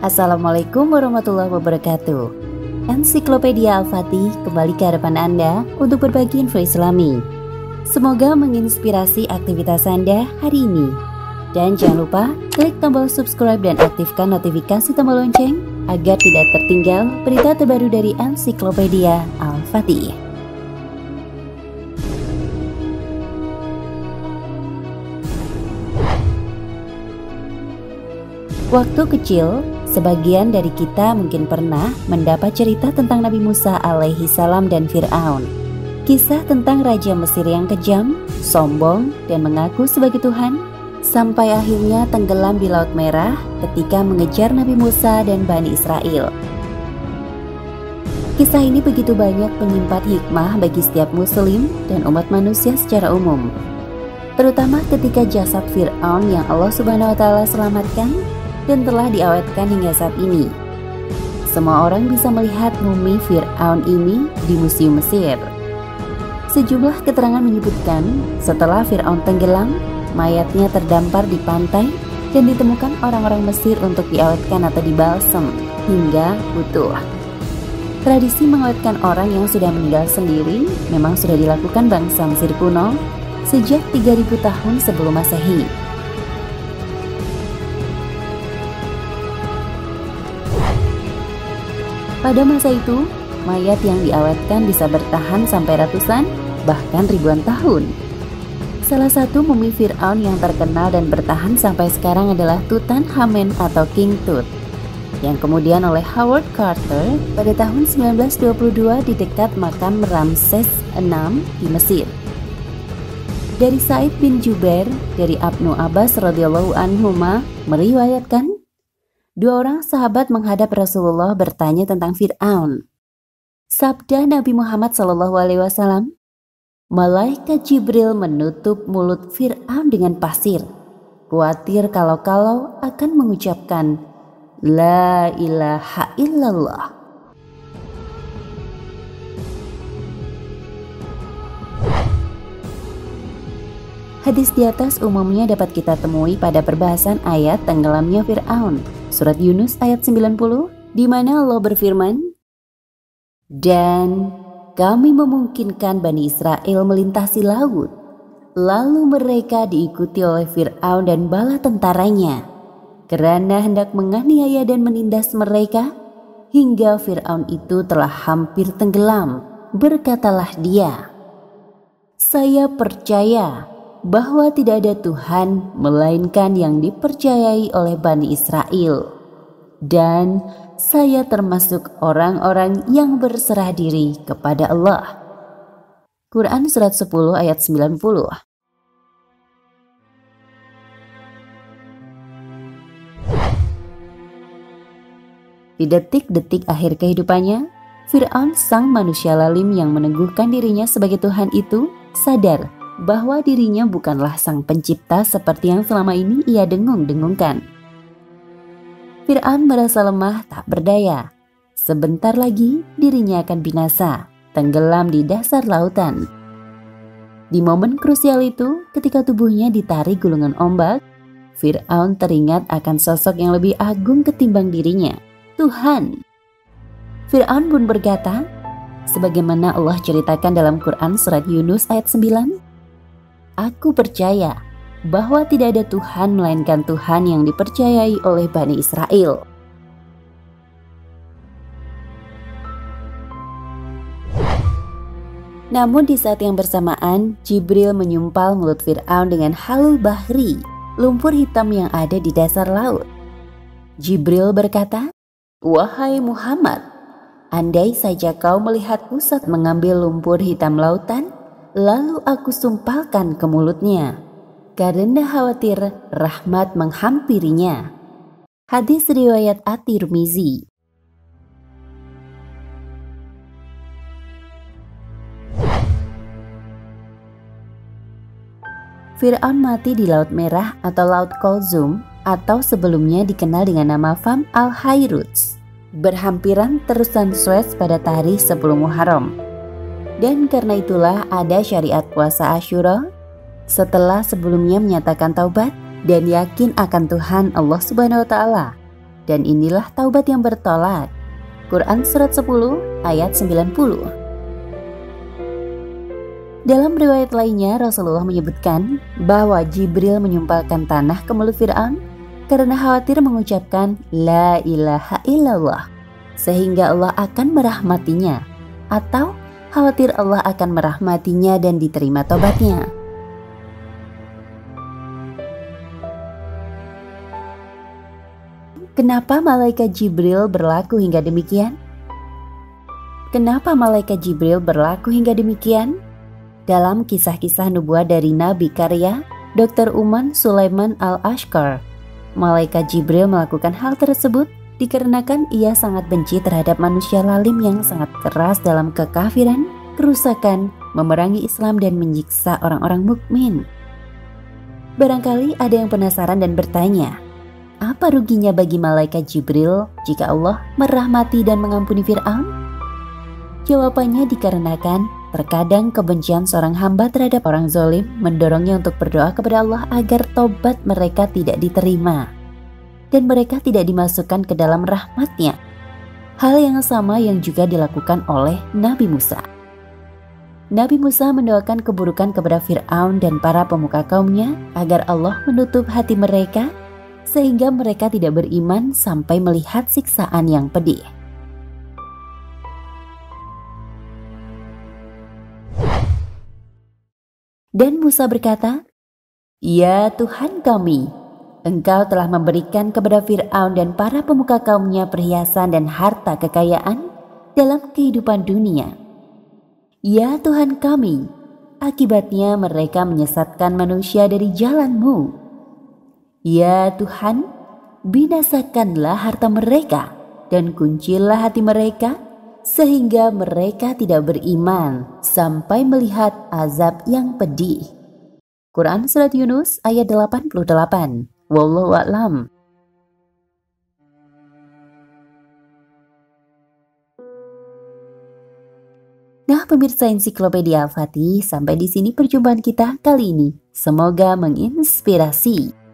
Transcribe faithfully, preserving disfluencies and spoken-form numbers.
Assalamualaikum warahmatullahi wabarakatuh. Ensiklopedia Al-Fatih kembali ke hadapan Anda untuk berbagi info Islami. Semoga menginspirasi aktivitas Anda hari ini. Dan jangan lupa klik tombol subscribe dan aktifkan notifikasi tombol lonceng agar tidak tertinggal berita terbaru dari Ensiklopedia Al-Fatih. Waktu kecil, sebagian dari kita mungkin pernah mendapat cerita tentang Nabi Musa alaihi salam dan Fir'aun. Kisah tentang Raja Mesir yang kejam, sombong, dan mengaku sebagai Tuhan, sampai akhirnya tenggelam di Laut Merah ketika mengejar Nabi Musa dan Bani Israel. Kisah ini begitu banyak menyimpan hikmah bagi setiap muslim dan umat manusia secara umum. Terutama ketika jasad Fir'aun yang Allah Subhanahu wa Ta'ala selamatkan dan telah diawetkan hingga saat ini. Semua orang bisa melihat mumi Fir'aun ini di Museum Mesir. Sejumlah keterangan menyebutkan setelah Fir'aun tenggelam, mayatnya terdampar di pantai dan ditemukan orang-orang Mesir untuk diawetkan atau dibalsem hingga utuh. Tradisi mengawetkan orang yang sudah meninggal sendiri memang sudah dilakukan bangsa Mesir kuno sejak tiga ribu tahun sebelum Masehi. Pada masa itu, mayat yang diawetkan bisa bertahan sampai ratusan, bahkan ribuan tahun. Salah satu mumi Fir'aun yang terkenal dan bertahan sampai sekarang adalah Tutankhamen atau King Tut, yang kemudian oleh Howard Carter pada tahun seribu sembilan ratus dua puluh dua di dekat makam Ramses enam di Mesir. Dari Said bin Jubair dari Ibnu Abbas radhiyallahu anhuma meriwayatkan, dua orang sahabat menghadap Rasulullah bertanya tentang Fir'aun. Sabda Nabi Muhammad shallallahu alaihi wasallam, malaikat Jibril menutup mulut Fir'aun dengan pasir, khawatir kalau-kalau akan mengucapkan La ilaha illallah. Hadis di atas umumnya dapat kita temui pada perbahasan ayat tenggelamnya Fir'aun, Surat Yunus ayat sembilan puluh, di mana Allah berfirman, dan kami memungkinkan Bani Israel melintasi laut, lalu mereka diikuti oleh Fir'aun dan bala tentaranya, karena hendak menganiaya dan menindas mereka, hingga Fir'aun itu telah hampir tenggelam. Berkatalah dia, saya percaya bahwa tidak ada Tuhan melainkan yang dipercayai oleh Bani Israel, dan saya termasuk orang-orang yang berserah diri kepada Allah. Quran Surat sepuluh ayat sembilan puluh. Di detik-detik akhir kehidupannya, Fir'aun sang manusia lalim yang meneguhkan dirinya sebagai Tuhan itu sadar bahwa dirinya bukanlah sang pencipta seperti yang selama ini ia dengung-dengungkan. Fir'aun merasa lemah tak berdaya. Sebentar lagi dirinya akan binasa, tenggelam di dasar lautan. Di momen krusial itu, ketika tubuhnya ditarik gulungan ombak, Fir'aun teringat akan sosok yang lebih agung ketimbang dirinya, Tuhan. Fir'aun pun berkata, sebagaimana Allah ceritakan dalam Quran Surat Yunus ayat sembilan, aku percaya bahwa tidak ada Tuhan melainkan Tuhan yang dipercayai oleh Bani Israel. Namun di saat yang bersamaan, Jibril menyumpal mulut Fir'aun dengan halul bahri, lumpur hitam yang ada di dasar laut. Jibril berkata, wahai Muhammad, andai saja kau melihatku saat mengambil lumpur hitam lautan, lalu aku sumpalkan ke mulutnya, karena khawatir rahmat menghampirinya. Hadis riwayat At-Tirmizi. Fir'aun mati di Laut Merah atau Laut Kulzum, atau sebelumnya dikenal dengan nama Fam al-Hayruts, berhampiran terusan Suez pada tarikh sepuluh Muharram. Dan karena itulah ada syariat puasa Asyura setelah sebelumnya menyatakan taubat dan yakin akan Tuhan Allah Subhanahu wa Ta'ala. dan inilah taubat yang bertolak. Quran surat sepuluh ayat sembilan puluh. Dalam riwayat lainnya, Rasulullah menyebutkan bahwa Jibril menyumpalkan tanah ke mulut Fir'aun karena khawatir mengucapkan La ilaha illallah, sehingga Allah akan merahmatinya, atau khawatir Allah akan merahmatinya dan diterima tobatnya. Kenapa malaikat Jibril berlaku hingga demikian? Kenapa malaikat Jibril berlaku hingga demikian? Dalam kisah-kisah nubuah dari Nabi karya dokter Uman Sulaiman Al-Ashqar, malaikat Jibril melakukan hal tersebut dikarenakan ia sangat benci terhadap manusia lalim yang sangat keras dalam kekafiran, kerusakan, memerangi Islam dan menyiksa orang-orang mukmin. Barangkali ada yang penasaran dan bertanya, apa ruginya bagi malaikat Jibril jika Allah merahmati dan mengampuni Fir'aun? Jawabannya dikarenakan terkadang kebencian seorang hamba terhadap orang zalim mendorongnya untuk berdoa kepada Allah agar tobat mereka tidak diterima dan mereka tidak dimasukkan ke dalam rahmat-Nya. Hal yang sama yang juga dilakukan oleh Nabi Musa. Nabi Musa mendoakan keburukan kepada Fir'aun dan para pemuka kaumnya agar Allah menutup hati mereka sehingga mereka tidak beriman sampai melihat siksaan yang pedih. Dan Musa berkata, "Ya Tuhan kami, Engkau telah memberikan kepada Fir'aun dan para pemuka kaumnya perhiasan dan harta kekayaan dalam kehidupan dunia. Ya Tuhan kami, akibatnya mereka menyesatkan manusia dari jalan-Mu. Ya Tuhan, binasakanlah harta mereka dan kuncilah hati mereka sehingga mereka tidak beriman sampai melihat azab yang pedih." Quran Surat Yunus ayat delapan puluh delapan. Wallahu a'lam. Nah pemirsa Ensiklopedia Al-Fatih, sampai di sini perjumpaan kita kali ini. Semoga menginspirasi.